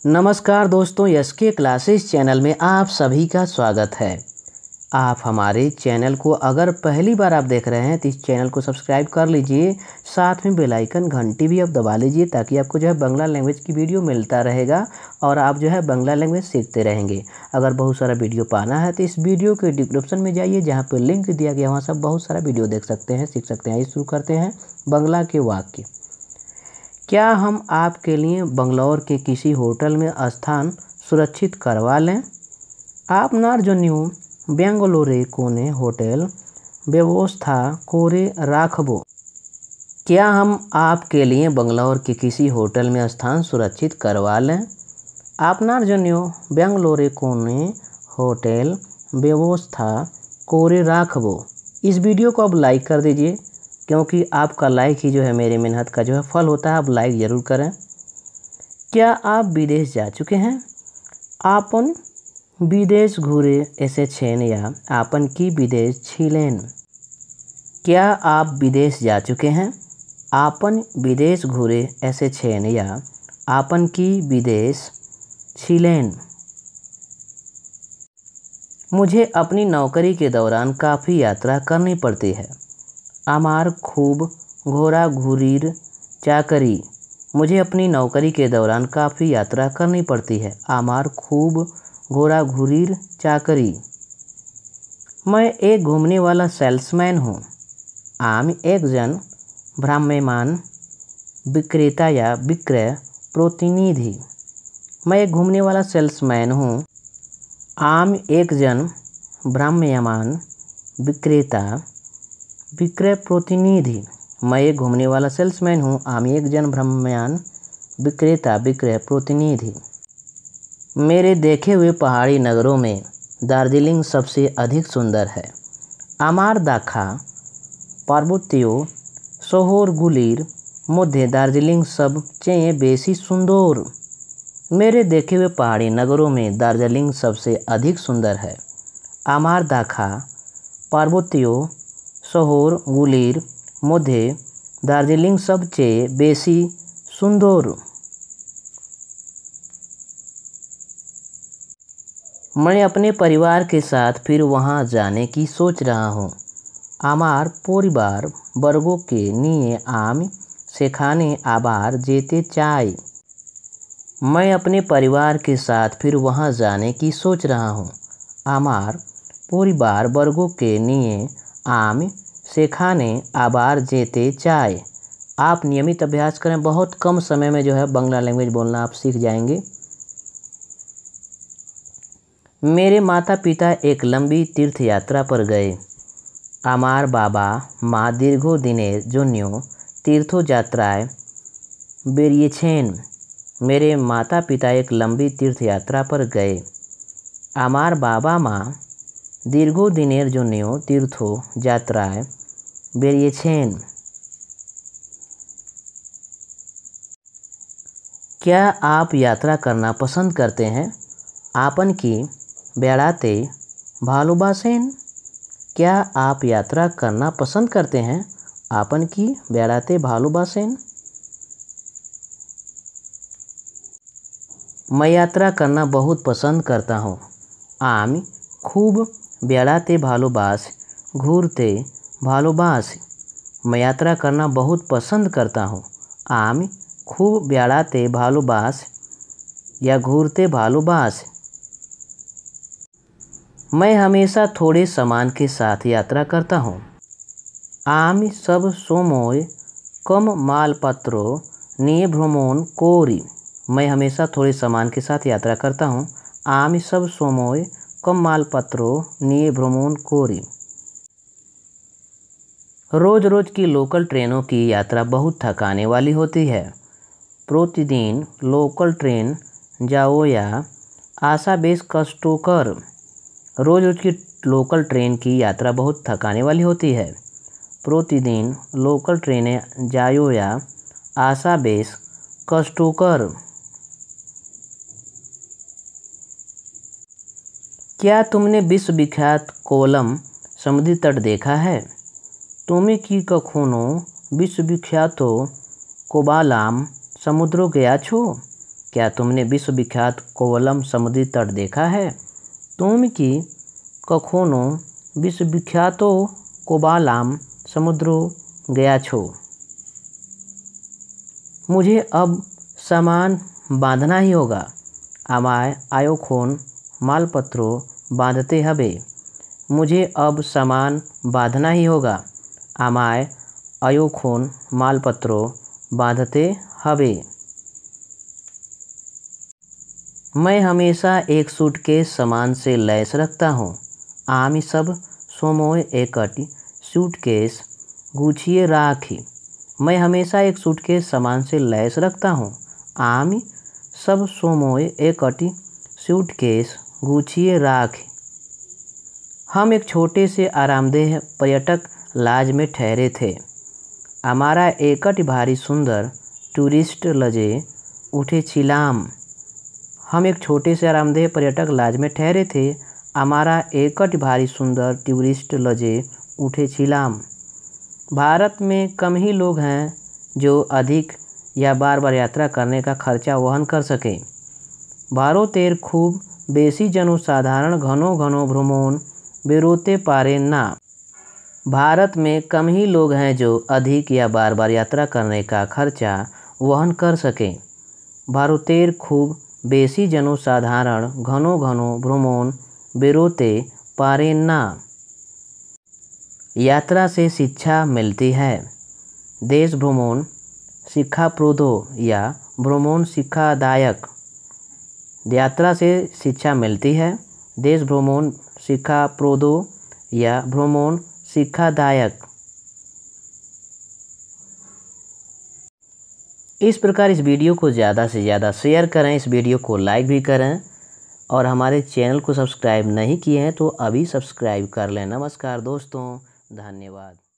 नमस्कार दोस्तों, SK classes channel में आप सभी का स्वागत है। आप हमारे चैनल को अगर पहली बार आप देख रहे हैं तो इस चैनल को सब्सक्राइब कर लीजिए। साथ में बेल आइकन घंटी भी आप दबा लीजिए ताकि आपको जो है बांग्ला लैंग्वेज की वीडियो मिलता रहेगा और आप जो है बांग्ला लैंग्वेज सीखते रहेंगे। अगर बहुत सारा वीडियो पाना है तो इस वीडियो के डिस्क्रिप्शन में जाइए, जहाँ पर लिंक दिया गया वहाँ सब बहुत सारा वीडियो देख सकते हैं, सीख सकते हैं। आइए शुरू करते हैं बांग्ला के वाक्य। क्या हम आपके लिए बंगलौर के किसी होटल में स्थान सुरक्षित करवा लें? आपनार जन्यू बेंगलोरे कोने होटल व्यवस्था कोरे राखबो। क्या हम आपके लिए बंगलौर के किसी होटल में स्थान सुरक्षित करवा लें? आपनार जन्यू बेंगलोरे कोने होटल व्यवस्था कोरे राखबो। इस वीडियो को अब लाइक कर दीजिए, क्योंकि आपका लाइक ही जो है मेरी मेहनत का जो है फल होता है। आप लाइक ज़रूर करें। क्या आप विदेश जा चुके हैं? आपन विदेश घूरे ऐसे छेन या आपन की विदेश छिलेन। क्या आप विदेश जा चुके हैं? आपन विदेश घूरे ऐसे छेन या आपन की विदेश छिलेन। मुझे अपनी नौकरी के दौरान काफ़ी यात्रा करनी पड़ती है। आमार खूब घोड़ा घूरीर चाकरी। मुझे अपनी नौकरी के दौरान काफ़ी यात्रा करनी पड़ती है। आमार खूब घोड़ा घूरीर चाकरी। मैं एक घूमने वाला सेल्समैन हूँ। आम एक जन भ्राम्यमान विक्रेता या विक्रय प्रतिनिधि। मैं एक घूमने वाला सेल्समैन हूँ। आम एक जन भ्राम्यमान विक्रेता विक्रय प्रतिनिधि। मैं एक घूमने वाला सेल्समैन हूँ। आम एक जन भ्राम्यमान विक्रेता विक्रय प्रतिनिधि। मेरे देखे हुए पहाड़ी नगरों में दार्जिलिंग सबसे अधिक सुंदर है। आमार दाखा पार्वत्यो शहरगुलिर मध्य दार्जिलिंग सब चेয়ে बेसी सुंदर। मेरे देखे हुए पहाड़ी नगरों में दार्जिलिंग सबसे अधिक सुंदर है। आमार दाखा पार्वत्यो शहरगुलिर मध्य दार्जिलिंग सबचेয়ে बेसी सुंदर। मैं अपने परिवार के साथ फिर वहां जाने की सोच रहा हूं। आमार परिवार वर्गों के निये आम सेखाने आबार जेते चाय। मैं अपने परिवार के साथ फिर वहां जाने की सोच रहा हूं। आमार परिवार वर्गों के निये आम सेखाने आबार जेते चाय। आप नियमित अभ्यास करें, बहुत कम समय में जो है बांग्ला लैंग्वेज बोलना आप सीख जाएंगे। मेरे माता पिता एक लंबी तीर्थ यात्रा पर गए। आमार बाबा माँ दीर्घो दिनेर जोन्यो तीर्थो यात्राएं बेरिएछेन। मेरे माता पिता एक लंबी तीर्थ यात्रा पर गए। आमार बाबा माँ दीर्घो दिनेर जोन्यो तीर्थो यात्राएं बेरिएछेन। क्या आप यात्रा करना पसंद करते हैं? आपन की बेड़ाते भालोबासेन। क्या आप यात्रा करना पसंद करते हैं? आपन की बेड़ाते भालोबासेन। मैं यात्रा करना बहुत पसंद करता हूँ। आम खूब बेड़ाते भालोबास घूरते भालोबास। मैं यात्रा करना बहुत पसंद करता हूँ। आम खूब बेड़ाते भालोबास या घूरते भालोबास। मैं हमेशा थोड़े सामान के साथ यात्रा करता हूँ। आम सब सोमोय कम मालपत्रो निये भ्रमण कोरी। मैं हमेशा थोड़े सामान के साथ यात्रा करता हूँ। आम सब सोमोय कम मालपत्रो निये भ्रमण कोरी। रोज रोज की लोकल ट्रेनों की यात्रा बहुत थकाने वाली होती है। प्रतिदिन लोकल ट्रेन जाओ या आशा बेस कष्टोकर। रोज रोज की लोकल ट्रेन की यात्रा बहुत थकाने वाली होती है। प्रतिदिन लोकल ट्रेनें जायो या आशा बेस कष्टोकर। क्या तुमने विश्वविख्यात कोवलम समुद्री तट देखा है? तुम्हें की कखोनो विश्वविख्यात कोबालाम समुद्र गया छो? क्या तुमने विश्वविख्यात कोवलम समुद्री तट देखा है? तुम कि कखोनो विश्वविख्यातो कोबालाम समुद्रो गया छो? मुझे अब सामान बांधना ही होगा। आमाय आयोखोन मालपत्रो बांधते हबे। मुझे अब सामान बांधना ही होगा। आमाय आयोखोन मालपत्रो बांधते हबे। मैं हमेशा एक सूटकेस सामान से लैस रखता हूँ। आमी सब सोमोय एकटी सूटकेस गुछिए राखी। मैं हमेशा एक सूटकेस सामान से लैस रखता हूँ। आमी सब सोमोय एकटी सूटकेस गुछिए राखी। हम एक छोटे से आरामदेह पर्यटक लॉज में ठहरे थे। हमारा एकट भारी सुंदर टूरिस्ट लजे उठे छिलाम। हम एक छोटे से आरामदेह पर्यटक लॉज में ठहरे थे। हमारा एकट भारी सुंदर टूरिस्ट लजे उठे छिलाम। भारत में कम ही लोग हैं जो अधिक या बार बार यात्रा करने का खर्चा वहन कर सकें। भारोतेर खूब बेसी जनसाधारण घनो घनो भ्रमण बेरोते पारे ना। भारत में कम ही लोग हैं जो अधिक या बार बार यात्रा करने का खर्चा वहन कर सकें। भारोतेर खूब बेसी जनसाधारण घनो घनो भ्रमण बेरोते पारे ना। यात्रा से शिक्षा मिलती है। देश भ्रमण शिक्षाप्रदो या भ्रमण शिक्षादायक। यात्रा से शिक्षा मिलती है। देश भ्रमण शिक्षाप्रदो या भ्रमण शिक्षादायक। इस प्रकार इस वीडियो को ज़्यादा से ज़्यादा शेयर करें, इस वीडियो को लाइक भी करें और हमारे चैनल को सब्सक्राइब नहीं किए हैं तो अभी सब्सक्राइब कर लें। नमस्कार दोस्तों, धन्यवाद।